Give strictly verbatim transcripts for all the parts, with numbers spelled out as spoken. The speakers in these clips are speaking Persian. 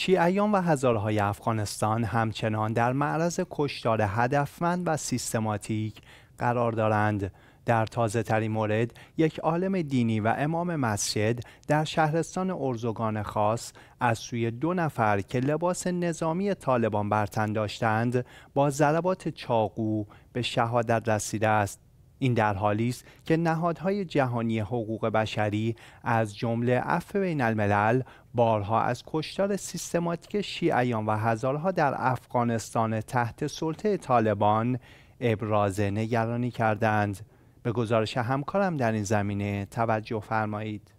شیعیان و هزاره‌های افغانستان همچنان در معرض کشتار هدفمند و سیستماتیک قرار دارند. در تازه ترین مورد، یک عالم دینی و امام مسجد در شهرستان ارزگان خاص از سوی دو نفر که لباس نظامی طالبان بر تن داشتند با ضربات چاقو به شهادت رسیده است. این در حالی است که نهادهای جهانی حقوق بشری از جمله عفو بین الملل بارها از کشتار سیستماتیک شیعیان و هزارها در افغانستان تحت سلطه طالبان ابراز نگرانی کردند. به گزارش همکارم در این زمینه توجه فرمایید.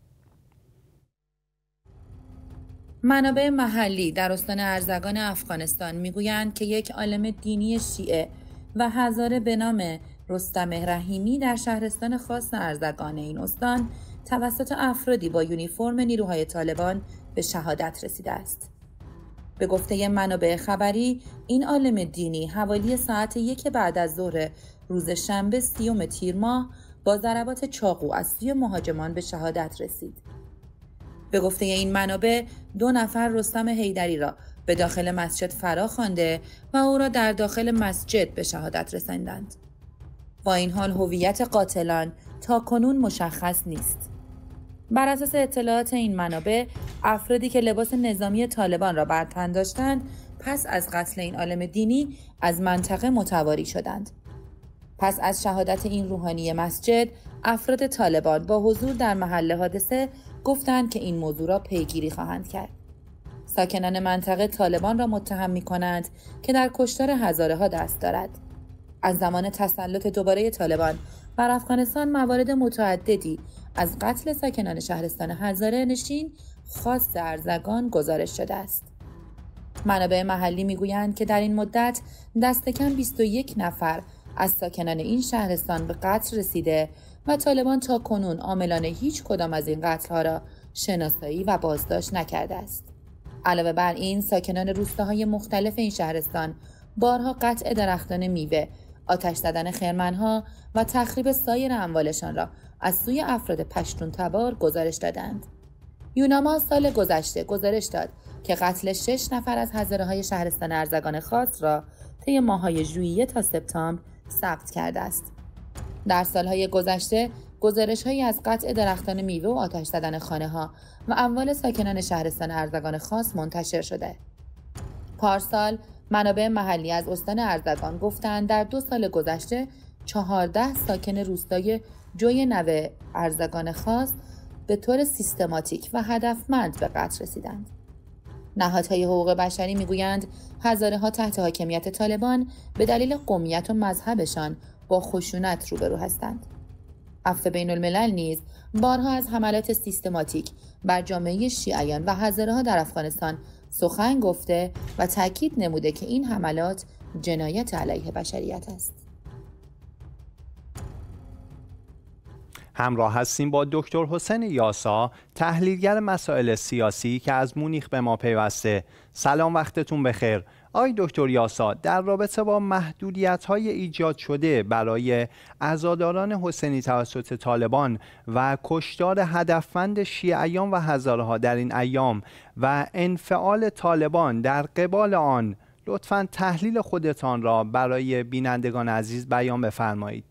منابع محلی در استان ارزگان افغانستان میگویند که یک عالم دینی شیعه و هزاره به نام رستم رحیمی در شهرستان خاص ارزگان این استان توسط افرادی با یونیفرم نیروهای طالبان به شهادت رسیده است. به گفته منابع خبری، این عالم دینی حوالی ساعت یک بعد از ظهر روز شنبه سیوم تیر ماه با ضربات چاقو از سوی مهاجمان به شهادت رسید. به گفته این منابع، دو نفر رستم حیدری را به داخل مسجد فرا خوانده و او را در داخل مسجد به شهادت رساندند. با این حال هویت قاتلان تا کنون مشخص نیست. بر اساس اطلاعات این منابع، افرادی که لباس نظامی طالبان را بر تن داشتند پس از قتل این عالم دینی از منطقه متواری شدند. پس از شهادت این روحانی مسجد، افراد طالبان با حضور در محل حادثه گفتند که این موضوع را پیگیری خواهند کرد. ساکنان منطقه طالبان را متهم می کنند که در کشتار هزاره ها دست دارد. از زمان تسلط دوباره طالبان بر افغانستان موارد متعددی از قتل ساکنان شهرستان هزاره نشین خاص ارزگان گزارش شده است. منابع محلی میگویند که در این مدت دست کم بیست و یک نفر از ساکنان این شهرستان به قتل رسیده و طالبان تا کنون عاملان هیچ کدام از این قتل‌ها را شناسایی و بازداشت نکرده است. علاوه بر این، ساکنان روستاهای مختلف این شهرستان بارها قطع درختان میوه، آتش زدن خرمنها و تخریب سایر اموالشان را از سوی افراد پشتون تبار گزارش دادند. یوناما سال گذشته گزارش داد که قتل شش نفر از هزاره‌های شهرستان ارزگان خاص را طی ماه‌های ژوئیه تا سپتامبر ثبت کرده است. در سالهای گذشته گزارش‌هایی از قطع درختان میوه و آتش زدن خانه‌ها و اموال ساکنان شهرستان ارزگان خاص منتشر شده. پارسال منابع محلی از استان ارزگان گفتند در دو سال گذشته چهارده ساکن روستای جوی نوه ارزگان خاص به طور سیستماتیک و هدفمند به قتل رسیدند. نهادهای حقوق بشری میگویند هزاره‌ها تحت حاکمیت طالبان به دلیل قومیت و مذهبشان با خشونت روبرو هستند. عفو بین الملل نیز بارها از حملات سیستماتیک بر جامعه شیعیان و هزاره‌ها در افغانستان سخن گفته و تاکید نموده که این حملات جنایت علیه بشریت است. همراه هستیم با دکتر حسین یاسا، تحلیلگر مسائل سیاسی که از مونیخ به ما پیوسته. سلام، وقتتون بخیر. آقای دکتر یاسا، در رابطه با محدودیت‌های ایجاد شده برای عزاداران حسینی توسط طالبان و کشتار هدفمند شیعیان و هزاره‌ها در این ایام و انفعال طالبان در قبال آن، لطفاً تحلیل خودتان را برای بینندگان عزیز بیان بفرمایید.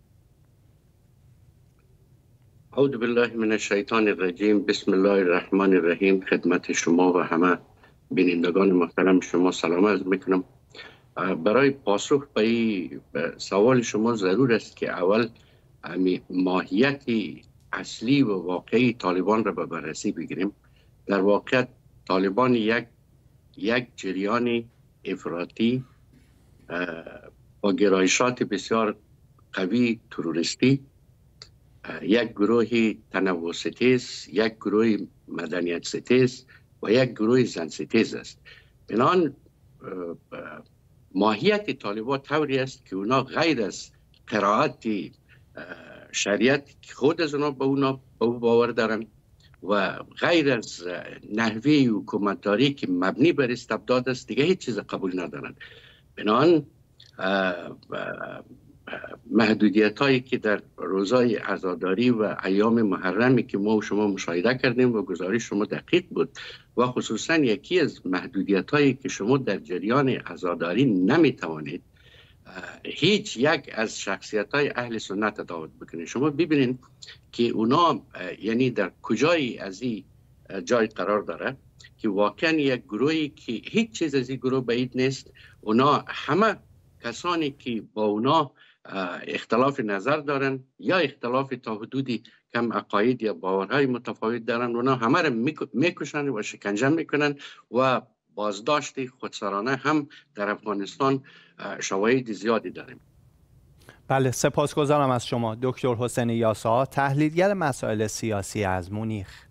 اعوذ بالله من الشیطان الرجیم. بسم الله الرحمن الرحیم. خدمت شما و همه بینندگان محترم شما سلام عرض میکنم. برای پاسخ به این سوال شما ضرور است که اول ماهیت اصلی و واقعی طالبان را به بررسی بگیریم. در واقع طالبان یک یک جریان افراطی با گرایشات بسیار قوی تروریستی، یک گروه تنوع ستیز، یک گروه مدنیت ستیز و یک گروه زن ستیز است. بنابراین ماهیت طالبان طوری است که اونا غیر از قرائت شریعت خود از اونا به اونا به او باور دارن و غیر از نحوه حکومتداری که مبنی بر استبداد است دیگه هیچ چیز قبول ندارن. بنابراین محدودیت هایی که در روزهای عزاداری و ایام محرمی که ما و شما مشاهده کردیم و گزارش شما دقیق بود و خصوصا یکی از محدودیت هایی که شما در جریان عزاداری نمی توانید هیچ یک از شخصیت های اهل سنت تداوت بکنید. شما ببینید که اونا یعنی در کجای از این جای قرار داره که واقعا یک گروهی که هیچ چیز از این گروه بعید نیست. اونا همه کسانی که با اونا اختلاف نظر دارن یا اختلاف تا حدودی کم عقاید یا باورهای متفاوت دارن، اونا همه را میکشن و شکنجه میکنن و بازداشت خودسرانه هم در افغانستان شواهد زیادی داریم. بله، سپاسگزارم از شما دکتر حسین یاسا، تحلیلگر مسائل سیاسی از مونیخ.